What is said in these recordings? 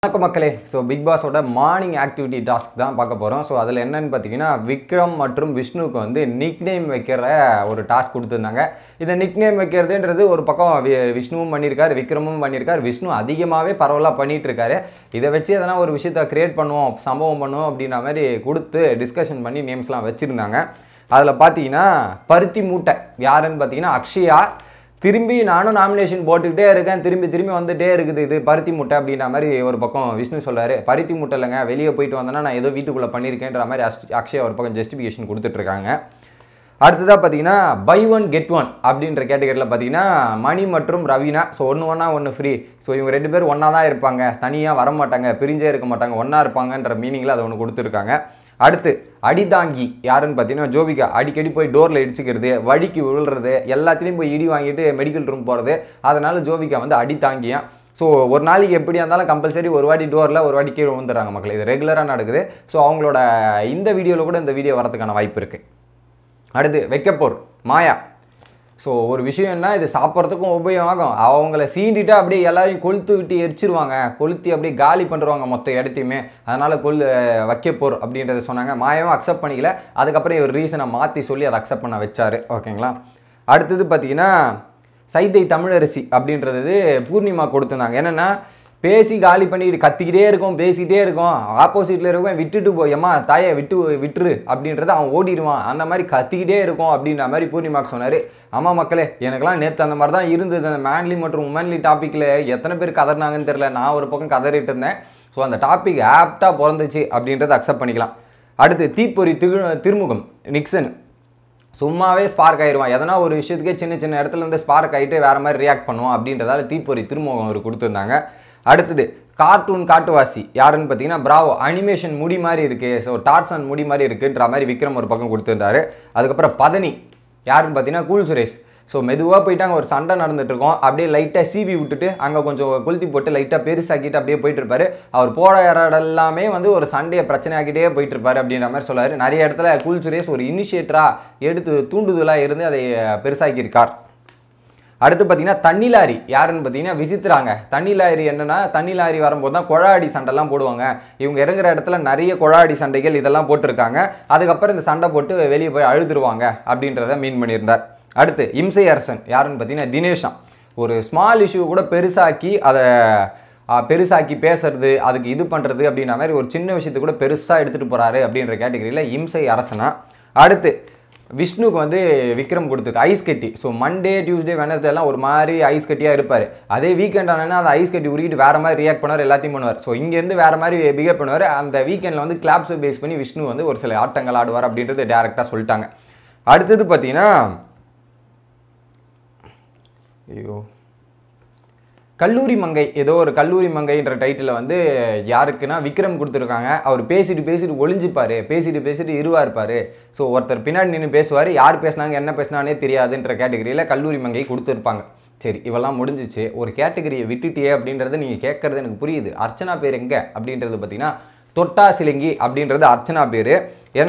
வணக்கம் மக்களே. So big பாஸோட மார்னிங் ஆக்டிவிட்டி டாஸ்க் தான் பார்க்க போகிறோம். ஸோ அதில் என்னென்னு பார்த்தீங்கன்னா விக்ரம் மற்றும் விஷ்ணுவுக்கு வந்து நிக் நேம் வைக்கிற ஒரு டாஸ்க் கொடுத்துருந்தாங்க. இந்த நிக் நேம் வைக்கிறதுன்றது ஒரு பக்கம் விஷ்ணுவும் பண்ணியிருக்காரு, விக்ரமும் பண்ணியிருக்காரு. விஷ்ணு அதிகமாகவே பரவலாக பண்ணிகிட்டு இருக்காரு. இதை வச்சு எதனா ஒரு விஷயத்தை க்ரியேட் பண்ணுவோம், சம்பவம் பண்ணுவோம் அப்படின்ற மாதிரி கொடுத்து டிஸ்கஷன் பண்ணி நேம்ஸ்லாம் வச்சுருந்தாங்க. அதில் பார்த்தீங்கன்னா பருத்தி மூட்டை யாருன்னு பார்த்தீங்கன்னா அக்ஷயா. திரும்பி நானும் நாமினேஷன் போட்டுக்கிட்டே இருக்கேன், திரும்பி வந்துகிட்டே இருக்குது இது பருத்தி முட்டை அப்படின்ற மாதிரி ஒரு பக்கம் விஷ்ணு சொல்கிறாரு. பருத்தி முட்டை இல்லைங்க, வெளியே போயிட்டு வந்தேன்னா நான் ஏதோ வீட்டுக்குள்ளே பண்ணியிருக்கேன்ற மாதிரி அக்ஷயா ஒரு பக்கம் ஜஸ்டிஃபிகேஷன் கொடுத்துட்ருக்காங்க. அடுத்ததாக பார்த்தீங்கன்னா பை ஒன் கெட் ஒன் அப்படின்ற கேட்டகரியில் பார்த்தீங்கன்னா மணி மற்றும் ரவீனா. ஸோ ஒன்று ஃப்ரீ. ஸோ இவங்க 2 பேர் ஒன்றா தான் இருப்பாங்க, தனியாக வர மாட்டாங்க, பிரிஞ்சே இருக்க மாட்டாங்க, ஒன்றா இருப்பாங்கன்ற மீனிங்கில் அதை ஒன்று கொடுத்துருக்காங்க. அடுத்து அடிதாங்கி யாருன்னு பார்த்தீங்கன்னா ஜோவிகா. அடிக்கடி போய் டோரில் இடிச்சுக்கிறது, வழிக்கு விழுறது, எல்லாத்துலேயும் போய் இடி வாங்கிட்டு மெடிக்கல் ரூம் போகிறது. அதனால் ஜோவிகா வந்து அடித்தாங்கியா. ஸோ ஒரு நாளைக்கு எப்படியா இருந்தாலும் கம்பல்சரி ஒரு வாட்டி டோரில் ஒரு வாட்டி கீழே விழுந்துடுறாங்க மக்கள். இது ரெகுலராக நடக்குது. ஸோ அவங்களோட இந்த வீடியோவில் கூட இந்த வீடியோ வரதுக்கான வாய்ப்பு இருக்குது. அடுத்து வைக்கப்போர் மாயா. ஸோ ஒரு விஷயம்னா இது சாப்பிட்றதுக்கும் உபயோகமாகும். அவங்கள சீண்டிட்டு அப்படியே எல்லாரையும் கொளுத்து விட்டு எரிச்சிருவாங்க, கொளுத்தி அப்படியே காலி பண்ணுறாங்க மொத்த இடத்தையுமே. அதனால் வைக்கப்போர் அப்படின்றத சொன்னாங்க. மாயாவும் அக்செப்ட் பண்ணிக்கல. அதுக்கப்புறம் இவர் ரீசனை மாற்றி சொல்லி அதை அக்செப்ட் பண்ண வச்சார். ஓகேங்களா. அடுத்தது பார்த்தீங்கன்னா சைதை தமிழரசி அப்படின்றது பூர்ணிமா கொடுத்துருந்தாங்க. என்னென்னா பேசி காலி பண்ணிக்கிட்டு கத்திக்கிட்டே இருக்கும், பேசிக்கிட்டே இருக்கும். ஆப்போசிட்டில் இருக்கும் விட்டுட்டு போயம்மா தாயை விட்டுரு அப்படின்றத அவன் ஓடிடுவான். அந்த மாதிரி கத்திக்கிட்டே இருக்கும் அப்படின்ற மாதிரி பூர்ணிமாக்கு சொன்னார். ஆமாம் மக்களே, எனக்கெல்லாம் நேற்று அந்த மாதிரி தான் இருந்தது. அந்த மேன்லி மற்றும் உமன்லி டாப்பிக்கில் எத்தனை பேர் கதறினாங்கன்னு தெரில. நான் ஒரு பக்கம் கதறிட்டு இருந்தேன். ஸோ அந்த டாபிக் ஆப்டாக பிறந்துச்சு அப்படின்றத அக்செப்ட் பண்ணிக்கலாம். அடுத்து தீப்பொறி திருமுகம் நிக்சன். சும்மாவே ஸ்பார்க் ஆயிடுவான். எதனா ஒரு விஷயத்துக்கே சின்ன இடத்துல இருந்து ஸ்பார்க் ஆகிட்டு வேறு மாதிரி ரியாக்ட் பண்ணுவான் அப்படின்றதால தீப்பொறி திருமுகம் அவர் கொடுத்துருந்தாங்க. அடுத்தது கார்ட்டூன் காட்டுவாசி யாருன்னு பார்த்தீங்கன்னா பிராவோ. அனிமேஷன் முடி மாதிரி இருக்குது, ஸோ டார்சன் முடி மாதிரி இருக்குன்ற மாதிரி விக்ரம் ஒரு பக்கம் கொடுத்துருந்தாரு. அதுக்கப்புறம் பதனி யாருன்னு பார்த்தீங்கன்னா கூல் சுரேஷ். ஸோ மெதுவாக போயிட்டு அங்கே ஒரு சண்டை நடந்துட்டுருக்கோம், அப்படியே லைட்டாக சீவி விட்டுட்டு அங்கே கொஞ்சம் கொளுத்தி போட்டு லைட்டாக பெருசாக்கிட்டு அப்படியே போயிட்டுருப்பாரு. அவர் போகிற இடமெல்லாமே வந்து ஒரு சண்டையை பிரச்சனையாக்கிட்டே போயிட்டுருப்பாரு அப்படின்ற மாதிரி சொல்லார். நிறைய இடத்துல கூல் சுரேஷ் ஒரு இனிஷியேட்டராக எடுத்து தூண்டுதலாக இருந்து அதை பெருசாக்கியிருக்கார். அடுத்து பார்த்தீங்கன்னா தண்ணி லாரி யாருன்னு பார்த்தீங்கன்னா விசித்திராங்க. தண்ணி லாரி என்னென்னா தண்ணி லாரி வரும்போது தான் குழாடி சண்டைலாம் போடுவாங்க. இவங்க இறங்குற இடத்துல நிறைய குழாடி சண்டைகள் இதெல்லாம் போட்டிருக்காங்க. அதுக்கப்புறம் இந்த சண்டை போட்டு வெளியே போய் அழுதுருவாங்க அப்படின்றத மீன் பண்ணியிருந்தார். அடுத்து இம்சை அரசன் யாருன்னு பார்த்தீங்கன்னா தினேஷா. ஒரு ஸ்மால் இஷ்யூ கூட பெருசாக்கி பேசுறது, அதுக்கு இது பண்ணுறது அப்படின்ற மாதிரி ஒரு சின்ன விஷயத்தை கூட பெருசாக எடுத்துகிட்டு போகிறாரு அப்படின்ற கேட்டகரியில் இம்சை அரசனா. அடுத்து விஷ்ணுக்கு வந்து விக்ரம் கொடுத்துருக்கு ஐஸ் கட்டி. ஸோ மண்டே டியூஸ்டே வெனஸ்டே எல்லாம் ஒரு மாதிரி ஐஸ் கட்டியாக இருப்பார். அதே வீக்கெண்ட் ஆனால் அந்த ஐஸ் கட்டி உருக்கிட்டு வேறு மாதிரி ரியாக்ட் பண்ணுவார், எல்லாத்தையும் பண்ணுவார். ஸோ இங்கேருந்து வேறு மாதிரி பிஹேவ் பண்ணுவார். அந்த வீக்கெண்டில் வந்து கிளாப்ஸை பேஸ் பண்ணி விஷ்ணு வந்து ஒரு சில ஆட்டங்கள் ஆடுவார் அப்படின்றது டேரெக்டாக சொல்லிட்டாங்க. அடுத்தது பார்த்தீங்கன்னா கல்லூரி மங்கை. ஏதோ ஒரு கல்லூரி மங்கைன்ற டைட்டில் வந்து யாருக்குன்னா விக்ரம் கொடுத்துருக்காங்க. அவர் பேசிட்டு ஒளிஞ்சிப்பார், பேசிட்டு இருப்பார். ஸோ ஒருத்தர் பின்னாடி நின்று பேசுவார், யார் பேசினாங்க என்ன பேசினானே தெரியாதுன்ற கேட்டகரியில் கல்லூரி மங்கை கொடுத்துருப்பாங்க. சரி, இவெல்லாம் முடிஞ்சிச்சு. ஒரு கேட்டகரியை விட்டுட்டியே அப்படின்றத நீங்கள் கேட்குறது எனக்கு புரியுது. அர்ச்சனா பேர் எங்கே அப்படின்றது பார்த்தீங்கன்னா தொட்டா சிலங்கி அப்படின்றது அர்ச்சனா பேர்.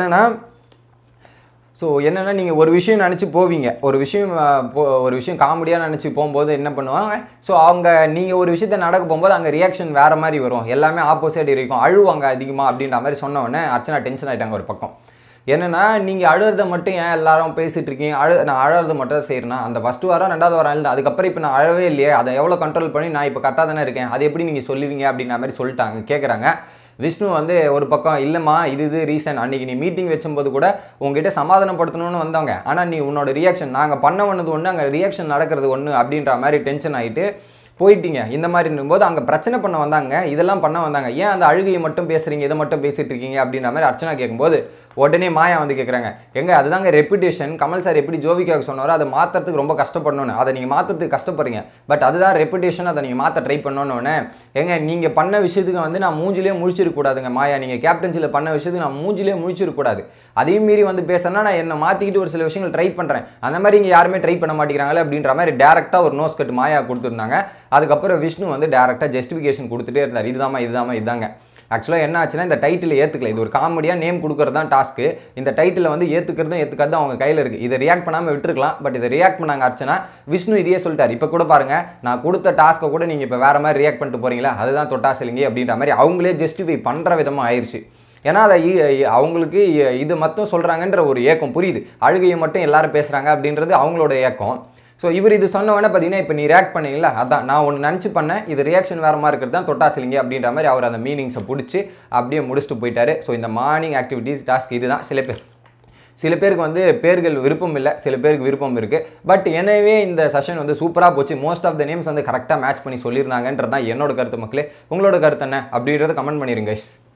என்னென்னா நீங்கள் ஒரு விஷயம் நினச்சி போவீங்க, ஒரு விஷயம் காமெடியாக நினச்சி போகும்போது என்ன பண்ணுவாங்க, ஸோ நீங்கள் ஒரு விஷயத்தை நடக்க போகும்போது அங்கே ரியாக்ஷன் வேறு மாதிரி வரும், எல்லாமே ஆப்போசிட் இருக்கும், அழுவாங்க அதிகமாக அப்படின்ற மாதிரி சொன்ன உடனே அர்ச்சனா டென்ஷன் ஆகிட்டாங்க ஒரு பக்கம். என்னென்னா நீங்கள் அழுறதை மட்டும் ஏன் எல்லாரும் பேசிகிட்டு இருக்கீங்க, நான் அழுறது மட்டும் தான் செய்கிறேன்னா அந்த ஃபஸ்ட்டு வாரம் 2வது வாரம் இல்லை, அதுக்கப்புறம் இப்போ நான் அழவே இல்லையே, அதை எவ்வளோ கண்ட்ரோல் பண்ணி நான் இப்போ கரெக்டாக தானே இருக்கேன், அது எப்படி நீங்கள் சொல்லுவீங்க அப்படின்ற மாதிரி சொல்லிட்டாங்க கேட்குறாங்க. விஷ்ணு வந்து ஒரு பக்கம் இல்லைம்மா இது ரீசன், அன்றைக்கி நீ மீட்டிங் வச்சும்போது கூட உங்ககிட்ட சமாதானப்படுத்தணும்னு வந்தாங்க, ஆனால் நீ உன்னோட ரியாக்ஷன் நாங்கள் பண்ணது ஒன்று, அங்கே ரியாக்ஷன் நடக்கிறது ஒன்று அப்படின்ற மாதிரி டென்ஷன் ஆகிட்டு போயிட்டீங்க. இந்த மாதிரி இருக்கும்போது அங்கே பிரச்சனை பண்ண வந்தாங்க, இதெல்லாம் பண்ண வந்தாங்க, ஏன் அந்த அழுகையை மட்டும் பேசுகிறீங்க, இதை மட்டும் பேசிகிட்டு இருக்கீங்க அப்படின்ற மாதிரி அர்ச்சனா கேட்கும்போது உடனே மாயா வந்து கேட்குறாங்க, அதுதாங்க ரெப்புடேஷன், கமல் சார் எப்படி ஜோவிகாவுக்கு சொன்னாரோ அதை மாற்றுறதுக்கு ரொம்ப கஷ்டப்படணும்னு, அதை நீங்கள் மாற்றுறதுக்கு கஷ்டப்படுறீங்க, பட் அதுதான் ரெப்புடேஷன், அதை நீங்கள் மாற்ற ட்ரை பண்ணணுன்னு. நீங்கள் பண்ண விஷயத்துக்கு வந்து நான் மூஞ்சிலே முழிச்சிருக்கூடாதுங்க மாயா, நீங்கள் கேப்டன்சியில் பண்ண விஷயத்துக்கு நான் மூஞ்சிலே முழிச்சிருக்கூடாது, அதையும் மீறி வந்து பேசுனா நான் என்னை மாற்றிக்கிட்டு ஒரு சில விஷயங்கள் ட்ரை பண்ணுறேன், அந்த மாதிரி இங்கே யாருமே ட்ரை பண்ண மாட்டேங்கிறாங்களே அப்படின்ற மாதிரி டேரெக்டாக ஒரு நோஸ் கட் மாயா கொடுத்துருந்தாங்க. அதுக்கப்புறம் விஷ்ணு வந்து டேரெக்டாக ஜஸ்டிஃபிகேஷன் கொடுத்துட்டே இருந்தார், இதுதாங்க. ஆக்சுவலாக என்ன ஆச்சுன்னா இந்த டைட்டில் ஏற்றுக்கல, இது ஒரு காமெடியாக நேம் கொடுக்குறது தான் டாஸ்க்கு. இந்த டைட்டில் வந்து ஏற்றுக்கிறதும் ஏற்றுக்காதும் அவங்க கையில் இருக்குது. இதை ரியாக்ட் பண்ணாமல் விட்டுருக்கலாம், பட் இதை ரியாக்ட் பண்ணாங்க அர்ச்சனா. விஷ்ணு இதையே சொல்லிட்டார். இப்போ கூட பாருங்கள், நான் கொடுத்த டாஸ்க்கை கூட நீங்கள் இப்போ வேறு மாதிரி ரியாக்ட் பண்ணிட்டு போகிறீங்களா, அதுதான் தொட்டாசிலிங்கி அப்படின்ற மாதிரி அவங்களே ஜஸ்டிஃபை பண்ணுற விதமாக ஆயிடுச்சு. ஏன்னா அதை அவங்களுக்கு இது மட்டும் சொல்கிறாங்கன்ற ஒரு ஏக்கம் புரியுது, அழுகையை மட்டும் எல்லாரும் பேசுகிறாங்க அப்படின்றது அவங்களோட ஏக்கம். ஸோ இவர் இது சொன்ன உடனே பார்த்தீங்கன்னா இப்போ நீ ரியாக்ட் பண்ணீங்களா, அதான் நான் ஒன்று நினச்சி பண்ணேன், இது ரியாக்ஷன் வேறு மாதிரி இருக்கிறது தான் தொட்டாசிலிங்க அப்படின்ற மாதிரி அவர் அந்த மீனிங்ஸை பிடிச்சி அப்படியே முடிச்சுட்டு போயிட்டாரு. ஸோ இந்த மார்னிங் ஆக்டிவிட்டீஸ் டாஸ்க் இதுதான். சில பேருக்கு வந்து பேர்கள் விருப்பம் இல்லை, சில பேருக்கு விருப்பம் இருக்குது. பட் எனவே இந்த செஷன் வந்து சூப்பராக போச்சு. மோஸ்ட் ஆஃப் த நேம்ஸ் வந்து கரெக்டாக மேட்ச் பண்ணி சொல்லியிருந்தாங்கன்றது தான் என்னோட கருத்து. மக்களே, உங்களோட கருத்து என்ன அப்படின்றத கமெண்ட் பண்ணிடுங்க கைஸ்.